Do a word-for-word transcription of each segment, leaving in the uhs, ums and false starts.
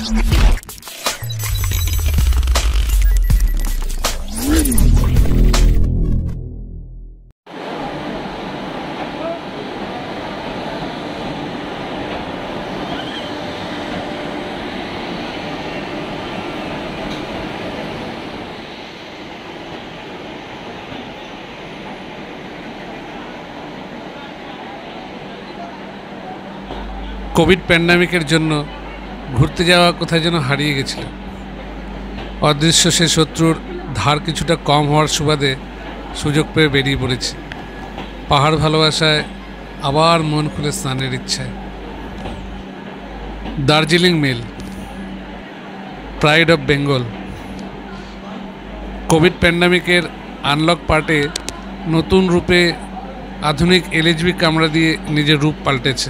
Covid প্যান্ডামিকের জন্য ঘুরতে যাওয়া কোথায় যেন হারিয়ে গেছিল। অদৃশ্য সে শত্রুর ধার কিছুটা কম হওয়ার সুবাদে সুযোগ পেয়ে বেরিয়ে পড়েছি। পাহাড় ভালোবাসায় আবার মন খুলে স্নানের ইচ্ছায়। Darjeeling mail, pride of Bengal. Covid প্যান্ডামিকের আনলক পার্টে নতুন রূপে আধুনিক এলএইচবি ক্যামেরা দিয়ে নিজের রূপ পাল্টেছে।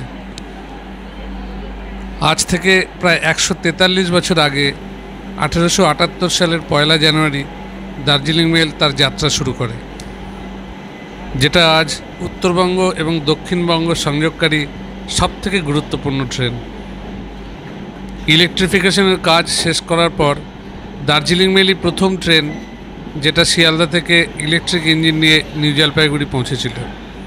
আজ থেকে প্রায় একশো তেতাল্লিশ বছর আগে আঠেরোশো আটাত্তর সালের পয়লা জানুয়ারি দার্জিলিং মেল তার যাত্রা শুরু করে, যেটা আজ উত্তরবঙ্গ এবং দক্ষিণবঙ্গ সংযোগকারী সবথেকে গুরুত্বপূর্ণ ট্রেন। ইলেকট্রিফিকেশনের কাজ শেষ করার পর দার্জিলিং মেলই প্রথম ট্রেন যেটা শিয়ালদা থেকে ইলেকট্রিক ইঞ্জিন নিয়ে নিউ জলপাইগুড়ি পৌঁছেছিল।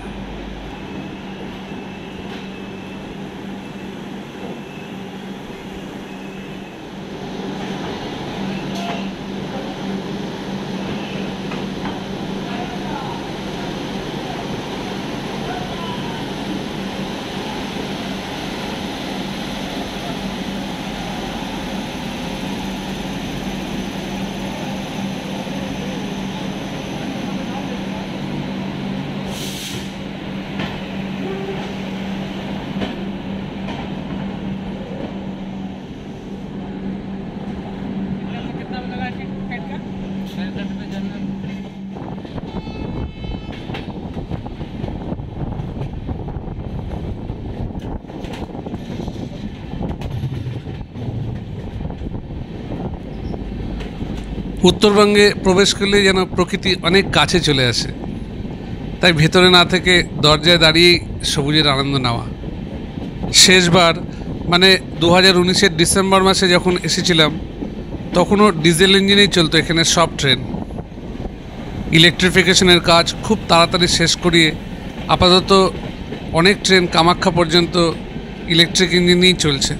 উত্তরবঙ্গে প্রবেশ করলে যেন প্রকৃতি অনেক কাছে চলে আসে, তাই ভেতরে না থেকে দরজায় দাঁড়িয়েই সবুজের আনন্দ নেওয়া। শেষবার মানে দু হাজার উনিশের ডিসেম্বর মাসে যখন এসেছিলাম তখনও ডিজেল ইঞ্জিনেই চলতো এখানে সব ট্রেন। ইলেকট্রিফিকেশনের কাজ খুব তাড়াতাড়ি শেষ করিয়ে আপাতত অনেক ট্রেন কামাখ্যা পর্যন্ত ইলেকট্রিক ইঞ্জিনেই চলছে।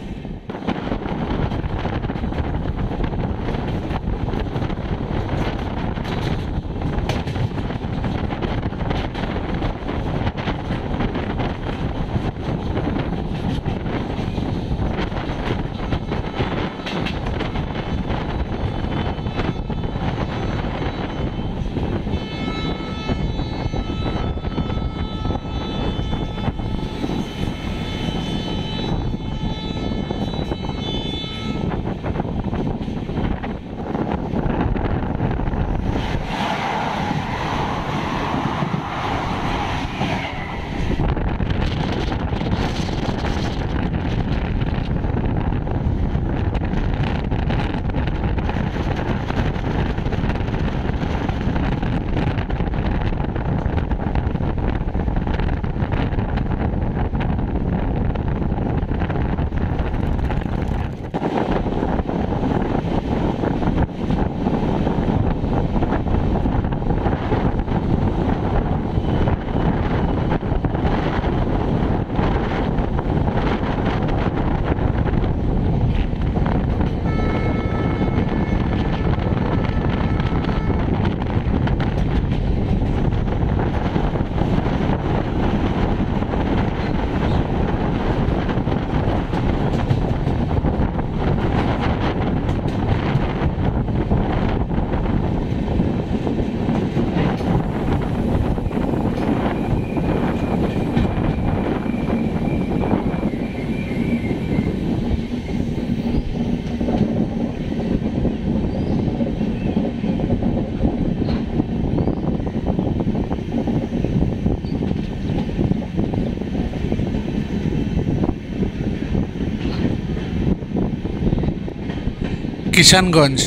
কিষানগঞ্জ,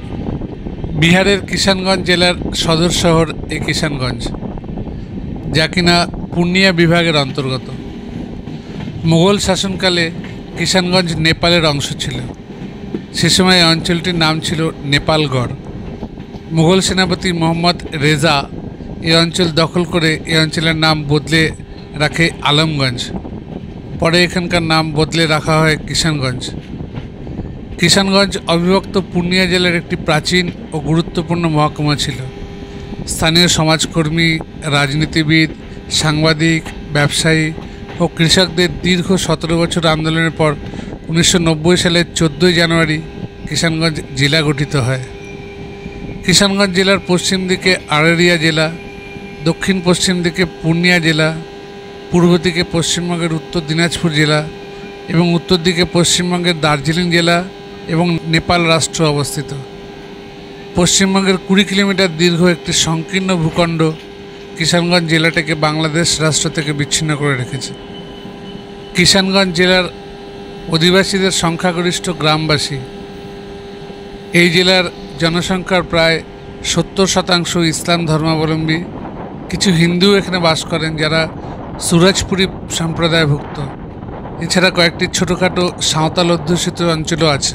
বিহারের কিষানগঞ্জ জেলার সদর শহর এই কিষানগঞ্জ, যা কিনা পূর্ণিয়া বিভাগের অন্তর্গত। মুঘল শাসনকালে কিষানগঞ্জ নেপালের অংশ ছিল। সে সময় এই অঞ্চলটির নাম ছিল নেপালগড়। মুঘল সেনাপতি মোহাম্মদ রেজা এই অঞ্চল দখল করে এই অঞ্চলের নাম বদলে রাখে আলমগঞ্জ। পরে এখানকার নাম বদলে রাখা হয় কিষানগঞ্জ। কিষানগঞ্জ অবিভক্ত পূর্ণিয়া জেলার একটি প্রাচীন ও গুরুত্বপূর্ণ মহকুমা ছিল। স্থানীয় সমাজকর্মী, রাজনীতিবিদ, সাংবাদিক, ব্যবসায়ী ও কৃষকদের দীর্ঘ সতেরো বছর আন্দোলনের পর উনিশশো নব্বই সালের চোদ্দোই জানুয়ারি কিষানগঞ্জ জেলা গঠিত হয়। কিষানগঞ্জ জেলার পশ্চিম দিকে আড়ারিয়া জেলা, দক্ষিণ পশ্চিম দিকে পূর্ণিয়া জেলা, পূর্ব দিকে পশ্চিমবঙ্গের উত্তর দিনাজপুর জেলা এবং উত্তর দিকে পশ্চিমবঙ্গের দার্জিলিং জেলা এবং নেপাল রাষ্ট্র অবস্থিত। পশ্চিমবঙ্গের কুড়ি কিলোমিটার দীর্ঘ একটি সংকীর্ণ ভূখণ্ড কিষানগঞ্জ জেলাটাকে বাংলাদেশ রাষ্ট্র থেকে বিচ্ছিন্ন করে রেখেছে। কিষানগঞ্জ জেলার অধিবাসীদের সংখ্যাগরিষ্ঠ গ্রামবাসী। এই জেলার জনসংখ্যার প্রায় সত্তর শতাংশ ইসলাম ধর্মাবলম্বী। কিছু হিন্দু এখানে বাস করেন যারা সুরাজপুরি সম্প্রদায়ভুক্ত। এছাড়া কয়েকটি ছোটোখাটো সাঁওতাল অধ্যুষিত অঞ্চলও আছে।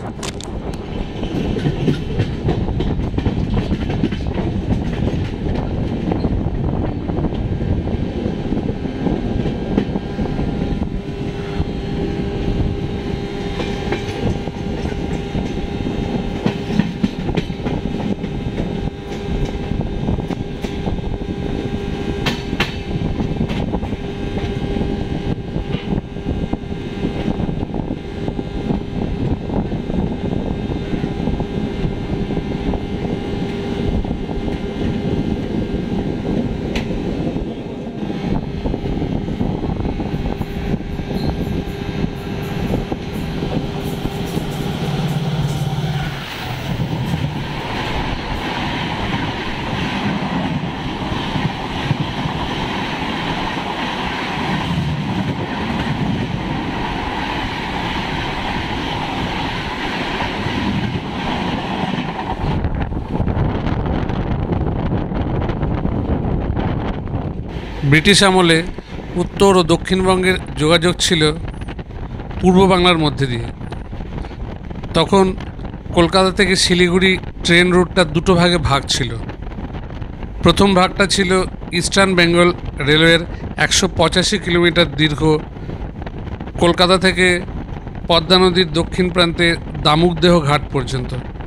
ব্রিটিশ আমলে উত্তর ও দক্ষিণবঙ্গের যোগাযোগ ছিল পূর্ব বাংলার মধ্যে দিয়ে। তখন কলকাতা থেকে শিলিগুড়ি ট্রেন রুটটা দুটো ভাগে ভাগ ছিল। প্রথম ভাগটা ছিল ইস্টার্ন বেঙ্গল রেলওয়ের একশো পঁচাশি কিলোমিটার দীর্ঘ, কলকাতা থেকে পদ্মা নদীর দক্ষিণ প্রান্তে দামুকদেহ ঘাট পর্যন্ত।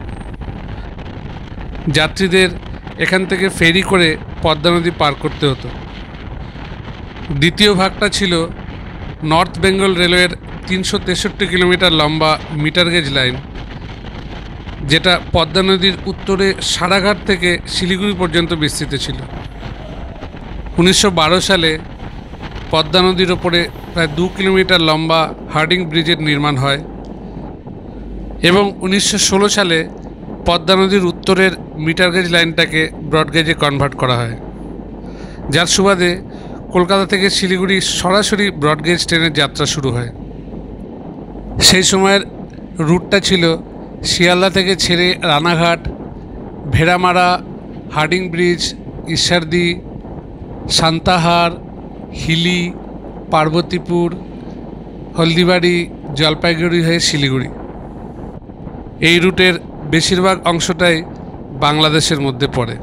যাত্রীদের এখান থেকে ফেরি করে পদ্মা নদী পার করতে হতো। দ্বিতীয় ভাগটা ছিল নর্থ বেঙ্গল রেলওয়ের তিনশো তেষট্টি কিলোমিটার লম্বা মিটার গেজ লাইন, যেটা পদ্মা নদীর উত্তরে সারাঘাট থেকে শিলিগুড়ি পর্যন্ত বিস্তৃত ছিল। উনিশশো বারো সালে পদ্মা নদীর ওপরে প্রায় দু কিলোমিটার লম্বা হার্ডিং ব্রিজের নির্মাণ হয় এবং উনিশশো ষোলো সালে পদ্মা নদীর উত্তরের মিটার গেজ লাইনটাকে ব্রডগেজে কনভার্ট করা হয়, যার সুবাদে কলকাতা থেকে শিলিগুড়ি সরাসরি ব্রডগেজ ট্রেনের যাত্রা শুরু হয়। সেই সময়ের রুটটা ছিল শিয়ালদা থেকে ছেড়ে রানাঘাট, ভেড়ামারা, হার্ডিং ব্রিজ, ঈশ্বরদী, সান্তাহার, হিলি, পার্বতীপুর, হলদিবাড়ি, জলপাইগুড়ি হয়ে শিলিগুড়ি। এই রুটের বেশিরভাগ অংশটাই বাংলাদেশের মধ্যে পড়ে।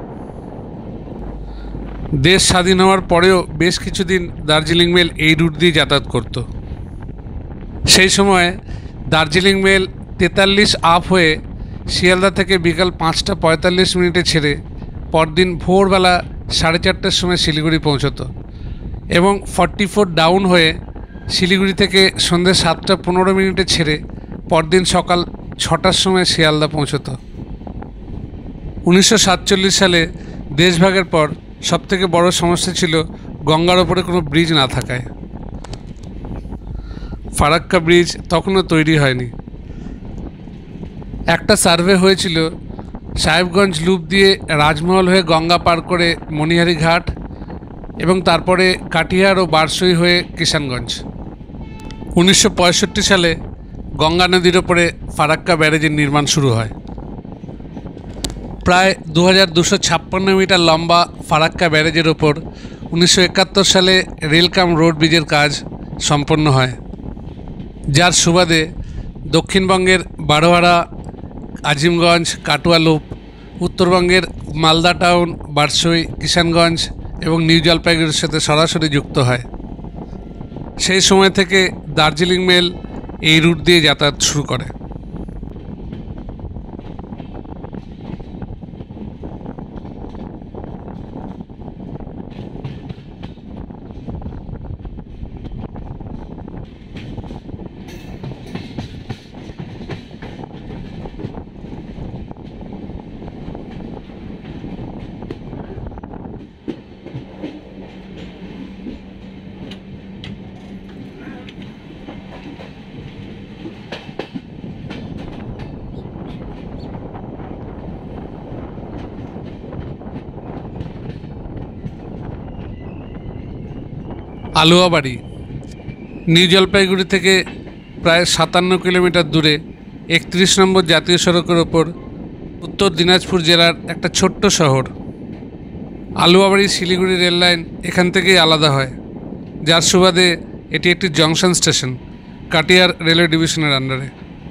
দেশ স্বাধীন হওয়ার পরেও বেশ কিছুদিন দার্জিলিং মেল এই রুট দিয়ে যাতায়াত করত। সেই সময় দার্জিলিং মেল তেতাল্লিশ আপ হয়ে শিয়ালদা থেকে বিকাল পাঁচটা পঁয়তাল্লিশ মিনিটে ছেড়ে পরদিন ভোরবেলা সাড়ে চারটার সময় শিলিগুড়ি পৌঁছত এবং ফর্টি ফোর ডাউন হয়ে শিলিগুড়ি থেকে সন্ধ্যে সাতটা পনেরো মিনিটে ছেড়ে পরদিন সকাল ছটার সময় শিয়ালদা পৌঁছত। উনিশশো সাতচল্লিশ সালে দেশভাগের পর সবথেকে বড় সমস্যা ছিল গঙ্গার ওপরে কোনো ব্রিজ না থাকায়। ফারাক্কা ব্রিজ তখনও তৈরি হয়নি। একটা সার্ভে হয়েছিল সাহেবগঞ্জ লুপ দিয়ে রাজমহল হয়ে গঙ্গা পার করে মণিহারি ঘাট এবং তারপরে কাটিহার ও বারসই হয়ে কিষানগঞ্জ। উনিশশো পঁয়ষট্টি সালে গঙ্গা নদীর ওপরে ফারাক্কা ব্যারেজের নির্মাণ শুরু হয়। প্রায় দু হাজার দুশো ছাপ্পান্ন মিটার লম্বা ফারাক্কা ব্যারেজের ওপর উনিশশো একাত্তর সালে রেলকাম রোড ব্রিজের কাজ সম্পন্ন হয়, যার সুবাদে দক্ষিণবঙ্গের বারোয়ারা, আজিমগঞ্জ, কাটুয়া লুপ, উত্তরবঙ্গের মালদা টাউন, বারসই, কিষানগঞ্জ এবং নিউ জলপাইগুড়ির সাথে সরাসরি যুক্ত হয়। সেই সময় থেকে দার্জিলিং মেল এই রুট দিয়ে যাতায়াত শুরু করে। আলুয়াবাড়ি নিউ জলপাইগুড়ি থেকে প্রায় সাতান্ন কিলোমিটার দূরে একত্রিশ নম্বর জাতীয় সড়কের ওপর উত্তর দিনাজপুর জেলার একটা ছোট্ট শহর। আলুয়াবাড়ি শিলিগুড়ি রেল লাইন এখান থেকেই আলাদা হয়, যার সুবাদে এটি একটি জংশন স্টেশন কাটিয়ার রেলওয়ে ডিভিশনের আন্ডারে।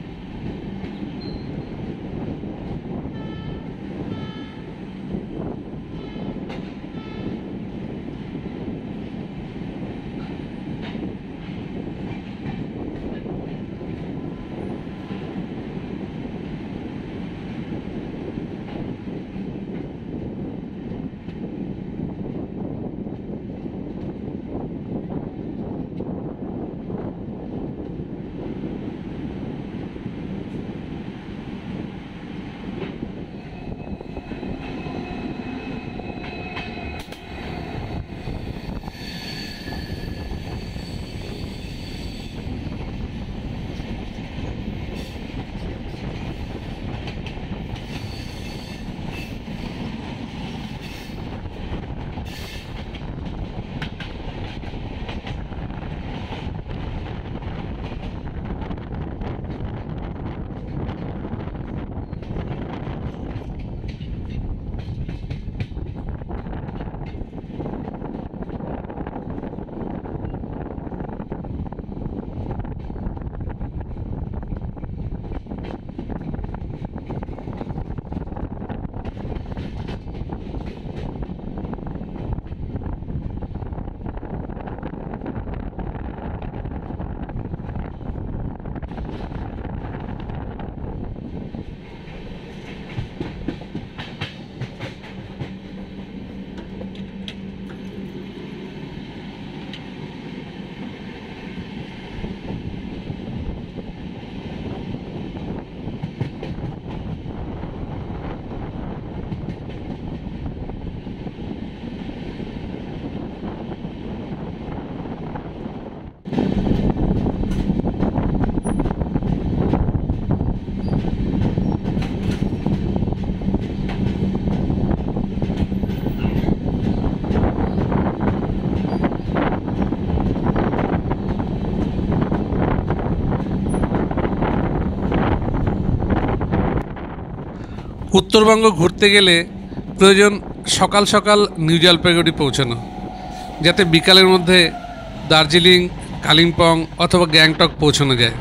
উত্তরবঙ্গ ঘুরতে গেলে প্রয়োজন সকাল সকাল নিউ জলপাইগুড়ি পৌঁছানো, যাতে বিকালের মধ্যে দার্জিলিং, কালিম্পং অথবা গ্যাংটক পৌঁছানো যায়।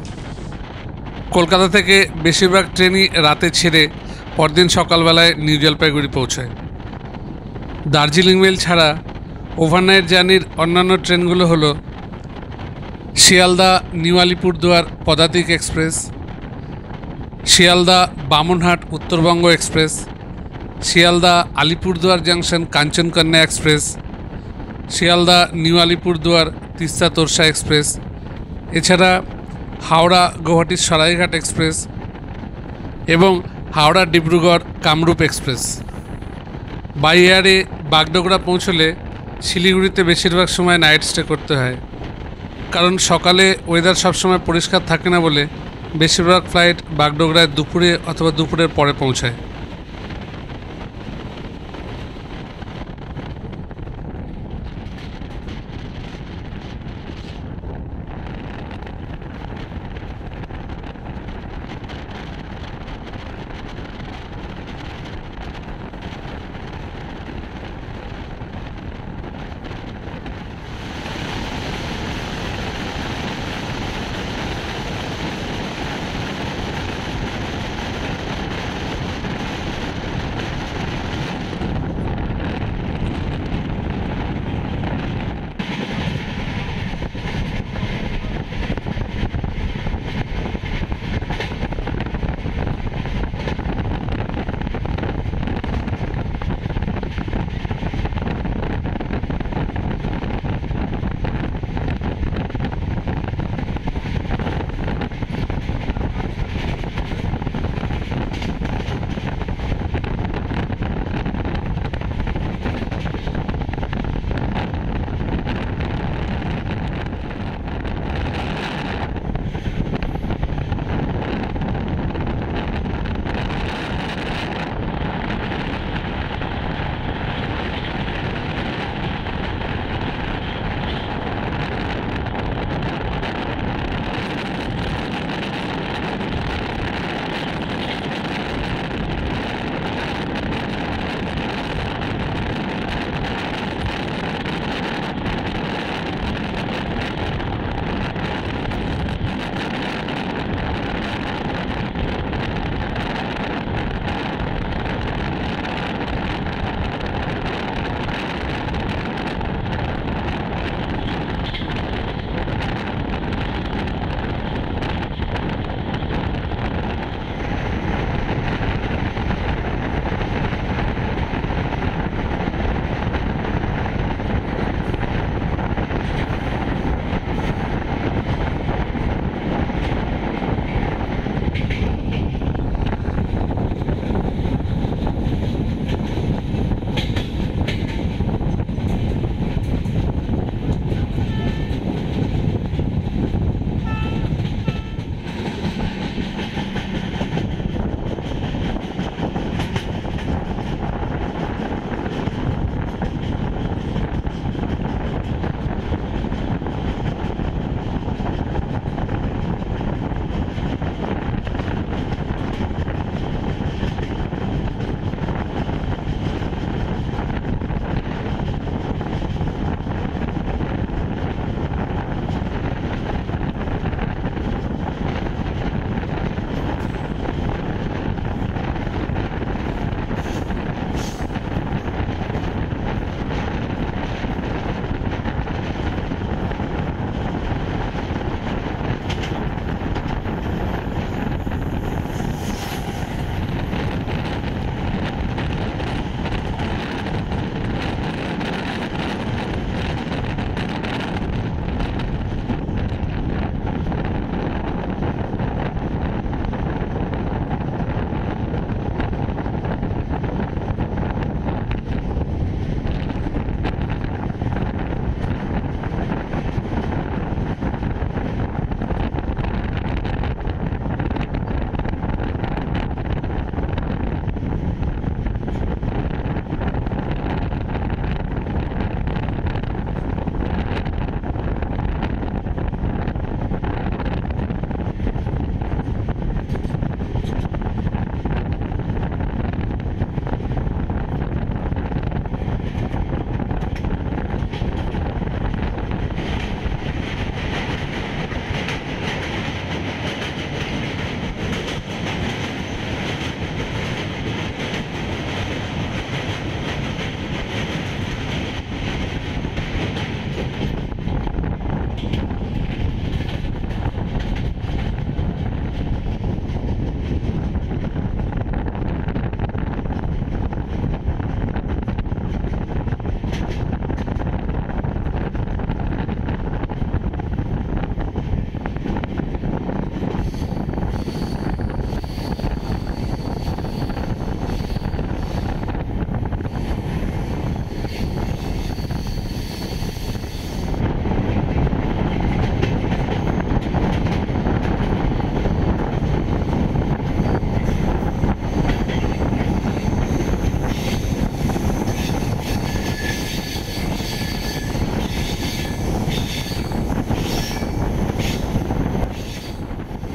কলকাতা থেকে বেশিরভাগ ট্রেনই রাতে ছেড়ে পরদিন সকালবেলায় নিউ জলপাইগুড়ি পৌঁছায়। দার্জিলিং মেল ছাড়া ওভারনাইট জার্নির অন্যান্য ট্রেনগুলো হলো Sealdah new Alipurduar Padatik express, Sealdah Bamanhat Uttarbanga express, Sealdah Alipurduar junction Kanchankanya express, Sealdah new Alipurduar Teesta Torsa express, এছাড়া হাওড়া গৌহাটি সরাইঘাট এক্সপ্রেস এবং হাওড়া ডিব্রুগড় কামরূপ এক্সপ্রেস। বাই এয়ারে বাগডোগরা পৌঁছলে শিলিগুড়িতে বেশিরভাগ সময় নাইট স্টে করতে হয়, কারণ সকালে ওয়েদার সবসময় পরিষ্কার থাকে না বলে বেশিরভাগ ফ্লাইট বাগডোগরায় দুপুরে অথবা দুপুরের পরে পৌঁছায়।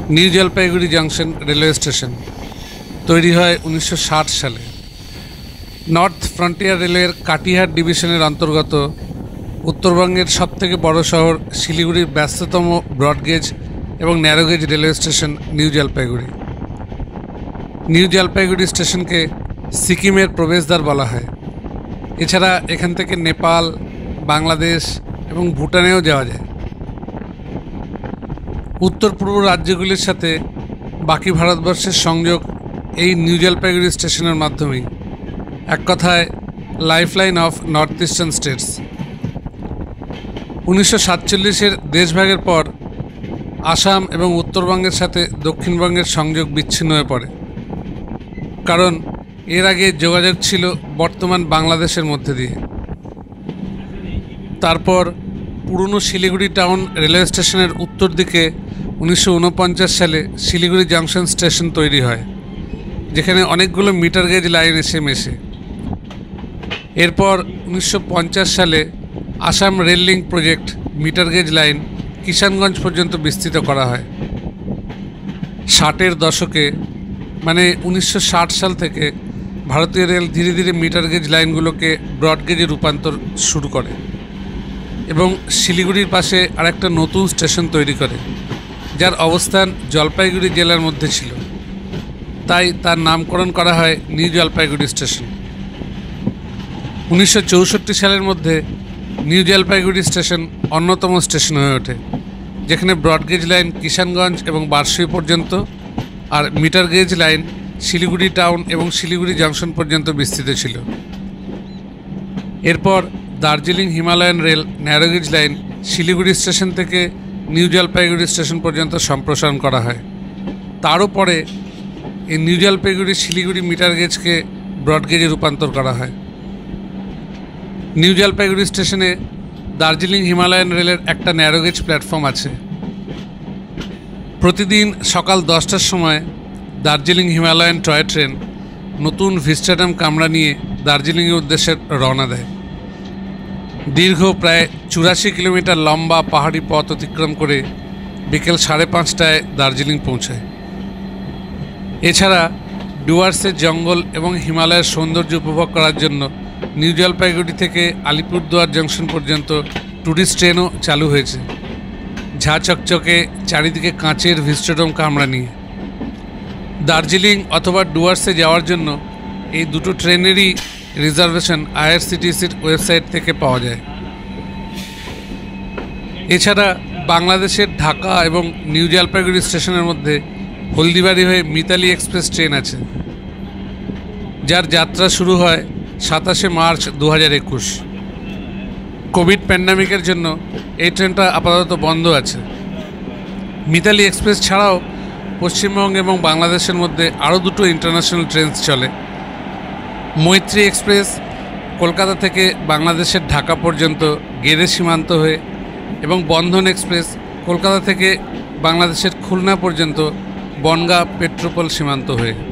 New Jalpaiguri junction railway station তৈরি হয় উনিশশো ষাট সালে। নর্থ ফ্রন্টিয়ার রেলওয়ের কাটিহার ডিভিশনের অন্তর্গত উত্তরবঙ্গের সবথেকে বড় শহর শিলিগুড়ির ব্যস্ততম ব্রডগেজ এবং narrow gauge railway station new Jalpaiguri. New Jalpaiguri স্টেশনকে সিকিমের প্রবেশদ্বার বলা হয়। এছাড়া এখান থেকে নেপাল, বাংলাদেশ এবং ভুটানেও যাওয়া যায়। উত্তর পূর্ব রাজ্যগুলির সাথে বাকি ভারতবর্ষের সংযোগ এই নিউ জলপাইগুড়ি স্টেশনের মাধ্যমেই। এক কথায় lifeline of north eastern states. উনিশশো সাতচল্লিশের দেশভাগের পর আসাম এবং উত্তরবঙ্গের সাথে দক্ষিণবঙ্গের সংযোগ বিচ্ছিন্ন হয়ে পড়ে, কারণ এর আগে যোগাযোগ ছিল বর্তমান বাংলাদেশের মধ্যে দিয়ে। তারপর পুরনো শিলিগুড়ি টাউন রেলওয়ে স্টেশনের উত্তর দিকে উনিশশো উনপঞ্চাশ সালে শিলিগুড়ি জংশন স্টেশন তৈরি হয়, যেখানে অনেকগুলো মিটার গেজ লাইন এসে মেশে। এরপর উনিশশো পঞ্চাশ সালে Assam rail link project metre gauge line Kishanganj পর্যন্ত বিস্তৃত করা হয়। ষাটের দশকে মানে উনিশশো ষাট সাল থেকে ভারতীয় রেল ধীরে ধীরে মিটার গেজ লাইনগুলোকে ব্রডগেজে রূপান্তর শুরু করে এবং শিলিগুড়ির পাশে আরেকটা নতুন স্টেশন তৈরি করে, যার অবস্থান জলপাইগুড়ি জেলার মধ্যে ছিল। তাই তার নামকরণ করা হয় নিউ জলপাইগুড়ি স্টেশন। উনিশশো চৌষট্টি সালের মধ্যে নিউ জলপাইগুড়ি স্টেশন অন্যতম স্টেশন হয়ে ওঠে, যেখানে ব্রডগেজ লাইন কিষানগঞ্জ এবং বারসুই পর্যন্ত আর metre gauge line Siliguri town এবং শিলিগুড়ি জংশন পর্যন্ত বিস্তৃত ছিল। এরপর Darjeeling Himalayan rail narrow gauge line Siliguri station থেকে নিউ জলপাইগুড়ি স্টেশন পর্যন্ত সম্প্রসারণ করা হয়। তারও পরে এই নিউ জলপাইগুড়ি শিলিগুড়ি মিটার গেজকে ব্রডগেজে রূপান্তর করা হয়। নিউ জলপাইগুড়ি স্টেশনে দার্জিলিং হিমালয়ান রেলের একটা ন্যারোগেজ প্ল্যাটফর্ম আছে। প্রতিদিন সকাল দশটার সময় দার্জিলিং হিমালয়ান টয় ট্রেন নতুন ভিস্টাডাম কামরা নিয়ে দার্জিলিংয়ের উদ্দেশ্যে রওনা দেয়। দীর্ঘ প্রায় চুরাশি কিলোমিটার লম্বা পাহাড়ি পথ অতিক্রম করে বিকেল সাড়ে পাঁচটায় দার্জিলিং পৌঁছায়। এছাড়া ডুয়ার্সের জঙ্গল এবং হিমালয়ের সৌন্দর্য উপভোগ করার জন্য নিউ জলপাইগুড়ি থেকে আলিপুরদুয়ার জংশন পর্যন্ত ট্যুরিস্ট ট্রেনও চালু হয়েছে, ঝা চকচকে চারিদিকে কাঁচের ভিস্টাডোম কামরা নিয়ে। দার্জিলিং অথবা ডুয়ার্সে যাওয়ার জন্য এই দুটো ট্রেনেরই রিজার্ভেশন আইআরসিটিসির ওয়েবসাইট থেকে পাওয়া যায়। এছাড়া বাংলাদেশের ঢাকা এবং নিউ জলপাইগুড়ি স্টেশনের মধ্যে হলদিবাড়ি হয়ে মিতালি এক্সপ্রেস ট্রেন আছে, যার যাত্রা শুরু হয় সাতাশে মার্চ দু হাজার একুশ। কোভিড প্যান্ডামিকের জন্য এই ট্রেনটা আপাতত বন্ধ আছে। মিতালি এক্সপ্রেস ছাড়াও পশ্চিমবঙ্গ এবং বাংলাদেশের মধ্যে আরও দুটো ইন্টারন্যাশনাল ট্রেন চলে। মৈত্রী এক্সপ্রেস কলকাতা থেকে বাংলাদেশের ঢাকা পর্যন্ত গেদে সীমান্ত হয়ে এবং বন্ধন এক্সপ্রেস কলকাতা থেকে বাংলাদেশের খুলনা পর্যন্ত বনগাঁ পেট্রোপল সীমান্ত হয়ে।